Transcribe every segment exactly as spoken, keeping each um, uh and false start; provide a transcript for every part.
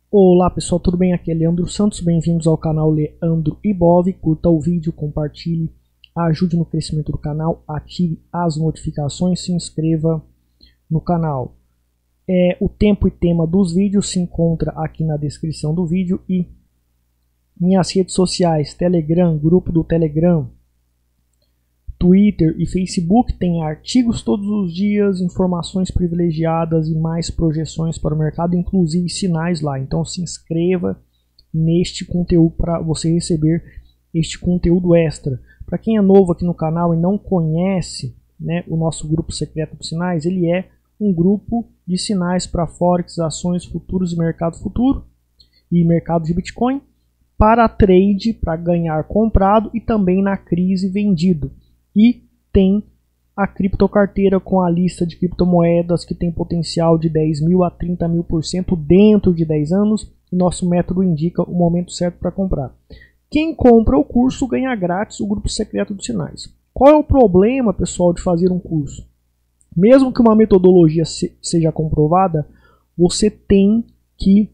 Olá pessoal, tudo bem? Aqui é Leandro Santos, bem-vindos ao canal Leandro Ibov. Curta o vídeo, compartilhe, ajude no crescimento do canal, ative as notificações, se inscreva no canal. É, o tempo e tema dos vídeos se encontra aqui na descrição do vídeo e minhas redes sociais, Telegram, grupo do Telegram, Twitter e Facebook tem artigos todos os dias, informações privilegiadas e mais projeções para o mercado, inclusive sinais lá. Então se inscreva neste conteúdo para você receber este conteúdo extra. Para quem é novo aqui no canal e não conhece, né, o nosso grupo secreto de sinais, ele é um grupo de sinais para Forex, ações, futuros e mercado futuro e mercado de Bitcoin, para trade, para ganhar comprado e também na crise vendido. E tem a criptocarteira com a lista de criptomoedas que tem potencial de dez mil a trinta mil por cento dentro de dez anos. E nosso método indica o momento certo para comprar. Quem compra o curso ganha grátis o grupo secreto dos sinais. Qual é o problema, pessoal, de fazer um curso? Mesmo que uma metodologia se, seja comprovada, você tem que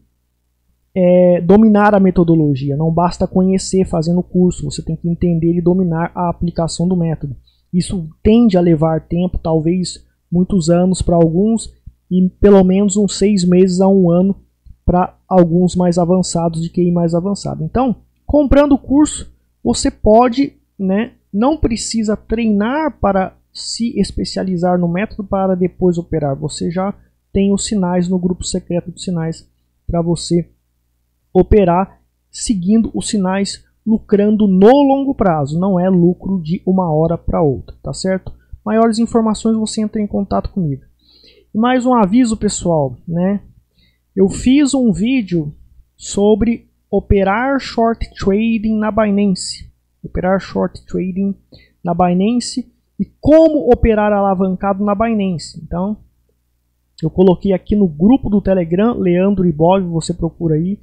é, dominar a metodologia. Não basta conhecer fazendo o curso, você tem que entender e dominar a aplicação do método. Isso tende a levar tempo, talvez muitos anos para alguns e pelo menos uns seis meses a um ano para alguns mais avançados, de Q I mais avançado. Então, comprando o curso, você pode, né, não precisa treinar para se especializar no método para depois operar. Você já tem os sinais no grupo secreto de sinais para você operar seguindo os sinais, lucrando no longo prazo, não é lucro de uma hora para outra, tá certo? Maiores informações você entra em contato comigo. E mais um aviso, pessoal, né? Eu fiz um vídeo sobre operar short trading na Binance, operar short trading na Binance e como operar alavancado na Binance. Então, eu coloquei aqui no grupo do Telegram, Leandro Ibov, você procura aí.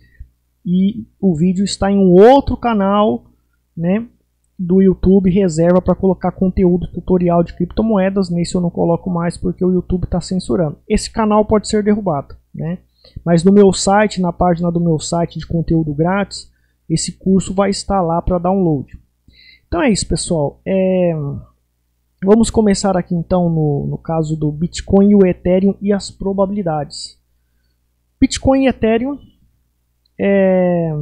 E o vídeo está em um outro canal, né, do YouTube, reserva para colocar conteúdo tutorial de criptomoedas. Nesse eu não coloco mais porque o YouTube está censurando. Esse canal pode ser derrubado, né? Mas no meu site, na página do meu site de conteúdo grátis, esse curso vai estar lá para download. Então é isso, pessoal. É... Vamos começar aqui então no, no caso do Bitcoin e o Ethereum e as probabilidades. Bitcoin e Ethereum. É...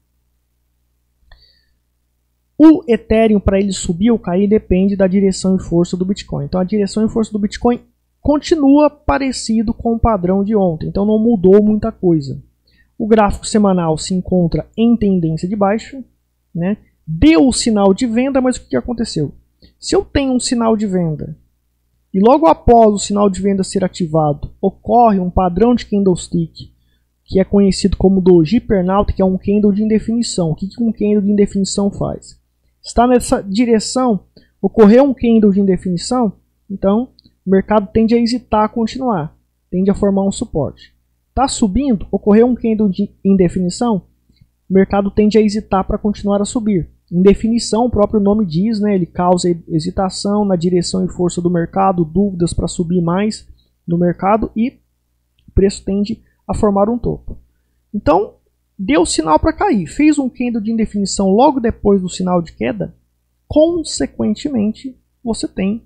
O Ethereum, para ele subir ou cair, depende da direção e força do Bitcoin. Então a direção e força do Bitcoin continua parecido com o padrão de ontem, então não mudou muita coisa. O gráfico semanal se encontra em tendência de baixa, né? Deu o sinal de venda, mas o que aconteceu? Se eu tenho um sinal de venda e logo após o sinal de venda ser ativado, ocorre um padrão de candlestick que é conhecido como doji pernaut, que é um candle de indefinição. O que um candle de indefinição faz? Está nessa direção, ocorreu um candle de indefinição, então o mercado tende a hesitar a continuar, tende a formar um suporte. Está subindo, ocorreu um candle de indefinição, o mercado tende a hesitar para continuar a subir. Indefinição, o próprio nome diz, né, ele causa hesitação na direção e força do mercado, dúvidas para subir mais no mercado e o preço tende a formar um topo. Então, deu sinal para cair, fez um candle de indefinição logo depois do sinal de queda, consequentemente, você tem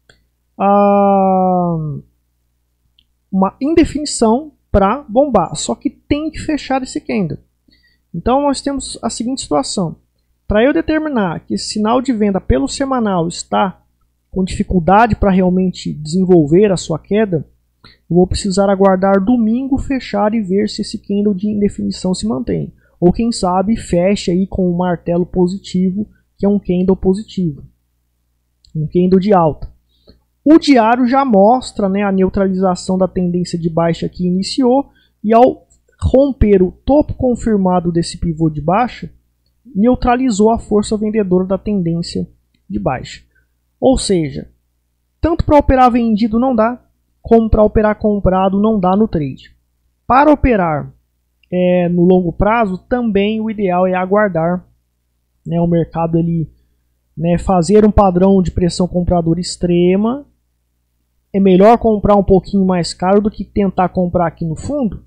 ah, uma indefinição para bombar, só que tem que fechar esse candle. Então, nós temos a seguinte situação. Para eu determinar que esse sinal de venda pelo semanal está com dificuldade para realmente desenvolver a sua queda, eu vou precisar aguardar domingo, fechar e ver se esse candle de indefinição se mantém. Ou quem sabe feche aí com um martelo positivo, que é um candle positivo. Um candle de alta. O diário já mostra, né, a neutralização da tendência de baixa que iniciou. E ao romper o topo confirmado desse pivô de baixa, neutralizou a força vendedora da tendência de baixa. Ou seja, tanto para operar vendido não dá, como para operar comprado não dá no trade. Para operar é, no longo prazo, também o ideal é aguardar, né, o mercado ele, né, fazer um padrão de pressão compradora extrema. É melhor comprar um pouquinho mais caro do que tentar comprar aqui no fundo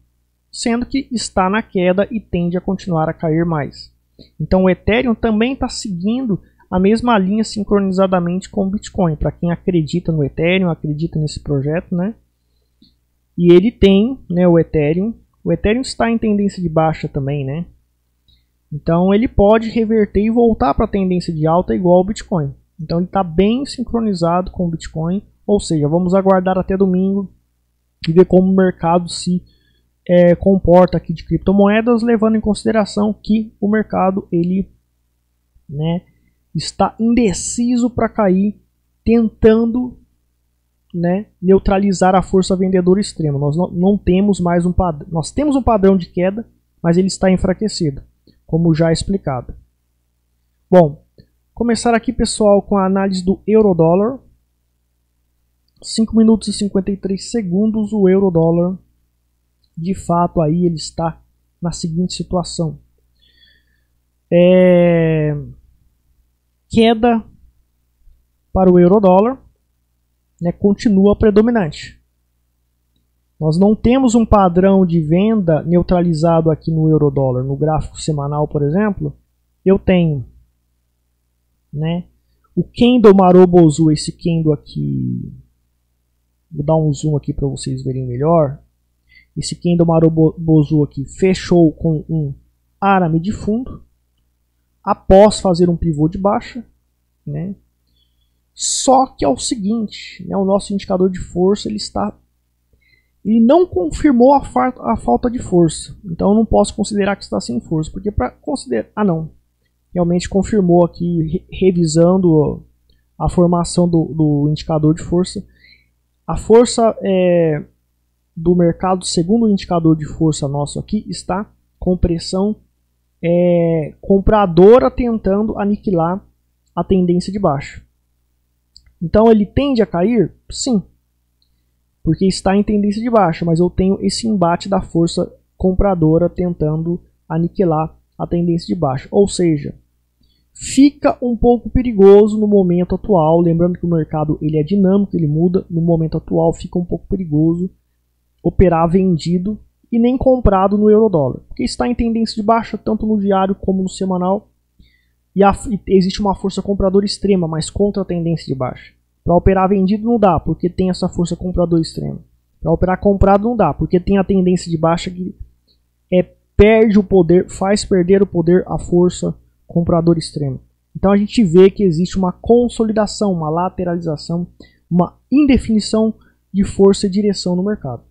sendo que está na queda e tende a continuar a cair mais. Então o Ethereum também está seguindo a mesma linha sincronizadamente com o Bitcoin. Para quem acredita no Ethereum, acredita nesse projeto, né? E ele tem, né, o Ethereum. O Ethereum está em tendência de baixa também, né? Então ele pode reverter e voltar para a tendência de alta igual ao Bitcoin. Então ele está bem sincronizado com o Bitcoin. Ou seja, vamos aguardar até domingo e ver como o mercado se é, comporta aqui de criptomoedas, levando em consideração que o mercado ele, né, está indeciso para cair, tentando, né, neutralizar a força vendedora extrema. Nós não, não temos mais um padrão, nós temos um padrão de queda, mas ele está enfraquecido, como já explicado. Bom, começar aqui, pessoal, com a análise do euro-dólar. cinco minutos e cinquenta e três segundos, o euro-dólar, de fato, aí ele está na seguinte situação. É... Queda para o euro-dólar, né, continua predominante. Nós não temos um padrão de venda neutralizado aqui no euro-dólar. No gráfico semanal, por exemplo, eu tenho, né, o Kendo Marubozu, esse Kendo aqui, vou dar um zoom aqui para vocês verem melhor. Esse Kendo Marubozu aqui fechou com um arame de fundo, após fazer um pivô de baixa, né? Só que é o seguinte, né, o nosso indicador de força ele está, ele não confirmou a, fa a falta de força, então eu não posso considerar que está sem força, porque para considerar, ah não, realmente confirmou aqui, re revisando a formação do, do indicador de força, a força é, do mercado, segundo o indicador de força nosso aqui, está com pressão é, compradora tentando aniquilar a tendência de baixa. Então ele tende a cair? Sim, porque está em tendência de baixa, mas eu tenho esse embate da força compradora tentando aniquilar a tendência de baixa. Ou seja, fica um pouco perigoso no momento atual, lembrando que o mercado ele é dinâmico, ele muda, no momento atual fica um pouco perigoso operar vendido e nem comprado no euro-dólar, porque está em tendência de baixa tanto no diário como no semanal, e, a, e existe uma força compradora extrema, mas contra a tendência de baixa. Para operar vendido não dá, porque tem essa força compradora extrema. Para operar comprado não dá, porque tem a tendência de baixa que é, perde o poder, faz perder o poder à força compradora extrema. Então a gente vê que existe uma consolidação, uma lateralização, uma indefinição de força e direção no mercado.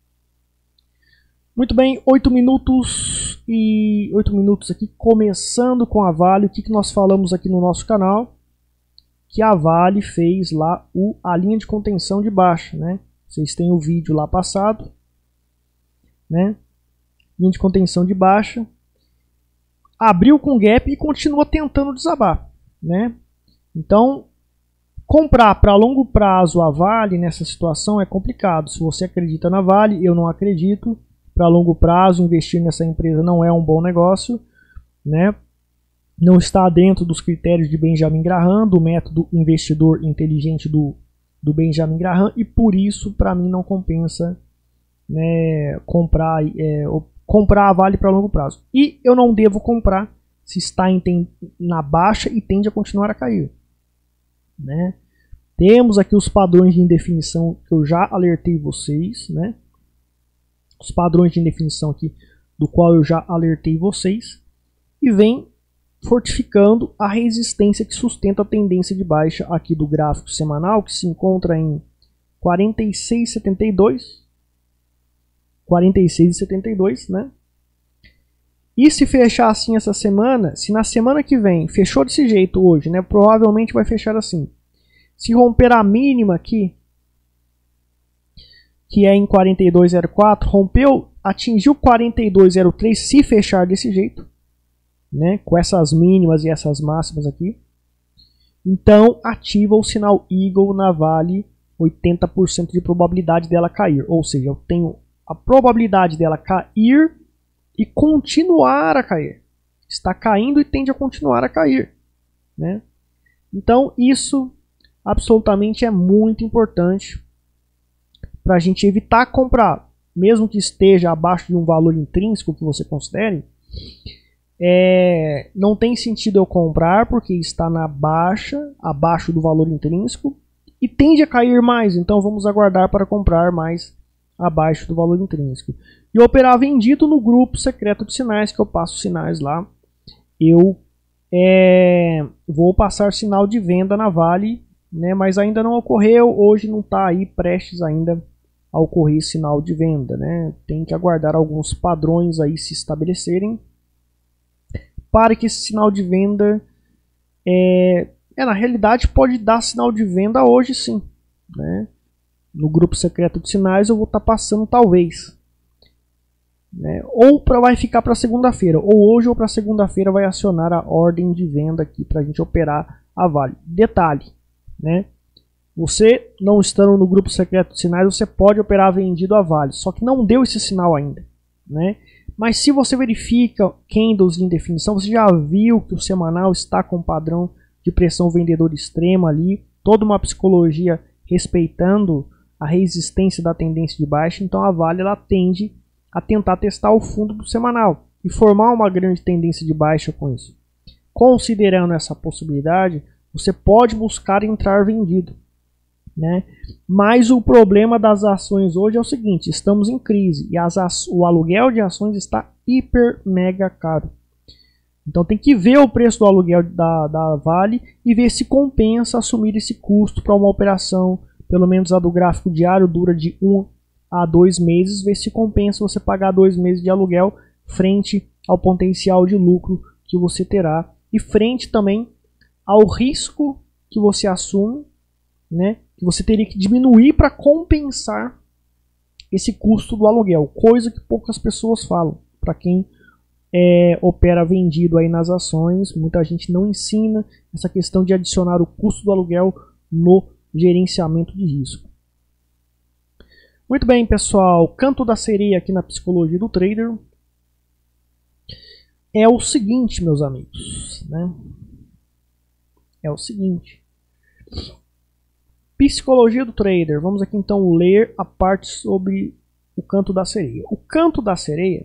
Muito bem, oito minutos e oito minutos aqui, começando com a Vale. O que, que nós falamos aqui no nosso canal? Que a Vale fez lá o, a linha de contenção de baixa, né? Vocês têm o vídeo lá passado, né? Linha de contenção de baixa. Abriu com gap e continua tentando desabar, né? Então, comprar para longo prazo a Vale nessa situação é complicado. Se você acredita na Vale, eu não acredito. Para longo prazo, investir nessa empresa não é um bom negócio, né? Não está dentro dos critérios de Benjamin Graham, do método investidor inteligente do, do Benjamin Graham, e por isso, para mim, não compensa, né, comprar, é, comprar a Vale para longo prazo. E eu não devo comprar se está em, tem, na baixa e tende a continuar a cair, né? Temos aqui os padrões de indefinição que eu já alertei vocês, né? Os padrões de indefinição aqui, do qual eu já alertei vocês, e vem fortificando a resistência que sustenta a tendência de baixa aqui do gráfico semanal, que se encontra em quarenta e seis vírgula setenta e dois, quarenta e seis vírgula setenta e dois, né? E se fechar assim essa semana, se na semana que vem fechou desse jeito hoje, né? Provavelmente vai fechar assim. Se romper a mínima aqui, que é em quarenta e dois vírgula zero quatro, rompeu, atingiu quarenta e dois vírgula zero três, se fechar desse jeito, né, com essas mínimas e essas máximas aqui, então ativa o sinal Eagle na Vale, oitenta por cento de probabilidade dela cair, ou seja, eu tenho a probabilidade dela cair e continuar a cair, está caindo e tende a continuar a cair, né? Então isso absolutamente é muito importante para a gente evitar comprar mesmo que esteja abaixo de um valor intrínseco que você considere, é, não tem sentido eu comprar porque está na baixa, abaixo do valor intrínseco, e tende a cair mais, então vamos aguardar para comprar mais abaixo do valor intrínseco. E operar vendido no grupo secreto de sinais, que eu passo sinais lá. Eu é, vou passar sinal de venda na Vale, né, mas ainda não ocorreu, hoje não está aí prestes ainda a ocorrer sinal de venda, né? Tem que aguardar alguns padrões aí se estabelecerem para que esse sinal de venda é, é na realidade pode dar sinal de venda hoje sim, né? No grupo secreto de sinais eu vou estar tá passando talvez, né? Ou pra, vai ficar para segunda-feira, ou hoje ou para segunda-feira vai acionar a ordem de venda aqui para a gente operar a Vale. Detalhe, né? Você não estando no grupo secreto de sinais, você pode operar vendido a Vale, só que não deu esse sinal ainda, né? Mas se você verifica candles em definição, você já viu que o semanal está com padrão de pressão vendedora extrema ali, toda uma psicologia respeitando a resistência da tendência de baixa, então a Vale ela tende a tentar testar o fundo do semanal e formar uma grande tendência de baixa com isso. Considerando essa possibilidade, você pode buscar entrar vendido, né? Mas o problema das ações hoje é o seguinte: estamos em crise e as o aluguel de ações está hiper mega caro. Então tem que ver o preço do aluguel da, da Vale e ver se compensa assumir esse custo para uma operação, pelo menos a do gráfico diário dura de um a dois meses, ver se compensa você pagar dois meses de aluguel frente ao potencial de lucro que você terá e frente também ao risco que você assume, né, que você teria que diminuir para compensar esse custo do aluguel, coisa que poucas pessoas falam. Para quem é, opera vendido aí nas ações, muita gente não ensina essa questão de adicionar o custo do aluguel no gerenciamento de risco. Muito bem, pessoal, canto da sereia aqui na psicologia do trader é o seguinte, meus amigos, né? É o seguinte. Psicologia do trader. Vamos aqui então ler a parte sobre o canto da sereia. O canto da sereia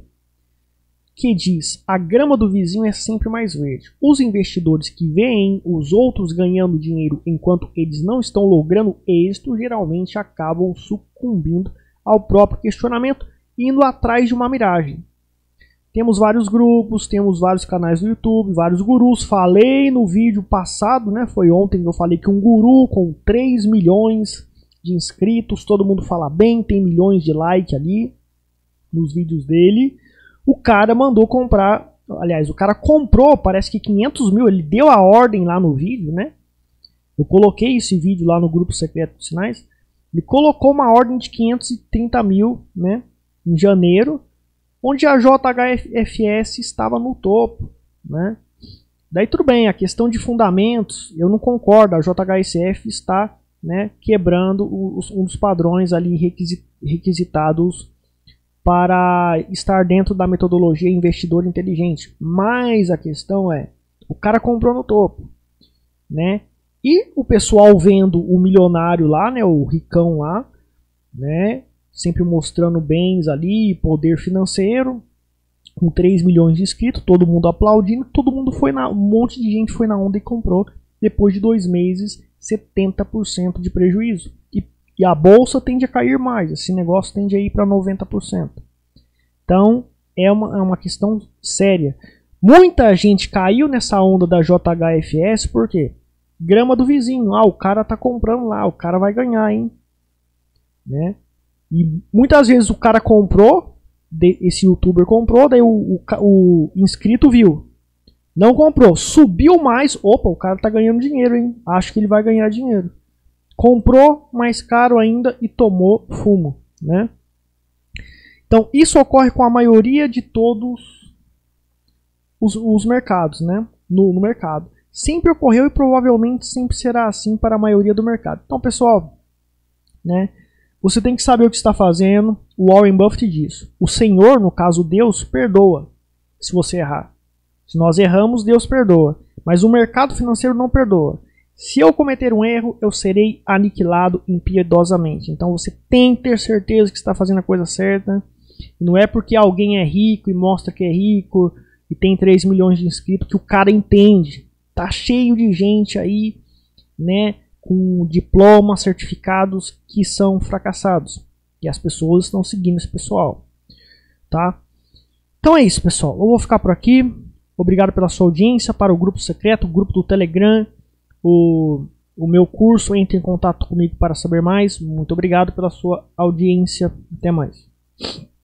que diz: a grama do vizinho é sempre mais verde. Os investidores que veem os outros ganhando dinheiro enquanto eles não estão logrando êxito geralmente acabam sucumbindo ao próprio questionamento, indo atrás de uma miragem. Temos vários grupos, temos vários canais do YouTube, vários gurus. Falei no vídeo passado, né? Foi ontem que eu falei que um guru com três milhões de inscritos, todo mundo fala bem, tem milhões de likes ali nos vídeos dele. O cara mandou comprar, aliás, o cara comprou, parece que quinhentos mil, ele deu a ordem lá no vídeo, né? Eu coloquei esse vídeo lá no grupo secreto de sinais. Ele colocou uma ordem de quinhentos e trinta mil, né? Em janeiro, onde a J H F S estava no topo, né? Daí tudo bem, a questão de fundamentos, eu não concordo, a J H S F está, né, quebrando os, um dos padrões ali requisitados para estar dentro da metodologia investidor inteligente. Mas a questão é, o cara comprou no topo, né? E o pessoal vendo o milionário lá, né, o ricão lá, né, sempre mostrando bens ali, poder financeiro, com três milhões de inscritos, todo mundo aplaudindo, todo mundo foi na, um monte de gente foi na onda e comprou, depois de dois meses, setenta por cento de prejuízo. E, e a bolsa tende a cair mais, esse negócio tende a ir para noventa por cento. Então, é uma, é uma questão séria. Muita gente caiu nessa onda da J H F S, por quê? Grama do vizinho, ah, o cara tá comprando lá, o cara vai ganhar, hein? Né? E muitas vezes o cara comprou, esse youtuber comprou, daí o, o, o inscrito viu, não comprou, subiu mais, opa, o cara tá ganhando dinheiro, hein? Acho que ele vai ganhar dinheiro. Comprou mais caro ainda e tomou fumo, né? Então isso ocorre com a maioria de todos os, os mercados, né? No, no mercado. Sempre ocorreu e provavelmente sempre será assim para a maioria do mercado. Então, pessoal, né? Você tem que saber o que está fazendo. O Warren Buffett diz: o Senhor, no caso Deus, perdoa se você errar. Se nós erramos, Deus perdoa. Mas o mercado financeiro não perdoa. Se eu cometer um erro, eu serei aniquilado impiedosamente. Então você tem que ter certeza que está fazendo a coisa certa. Não é porque alguém é rico e mostra que é rico e tem três milhões de inscritos que o cara entende. Tá cheio de gente aí, né, com diplomas, certificados que são fracassados. E as pessoas estão seguindo esse pessoal, tá? Então é isso, pessoal. Eu vou ficar por aqui. Obrigado pela sua audiência. Para o grupo secreto, o grupo do Telegram, o, o meu curso, entre em contato comigo para saber mais. Muito obrigado pela sua audiência. Até mais.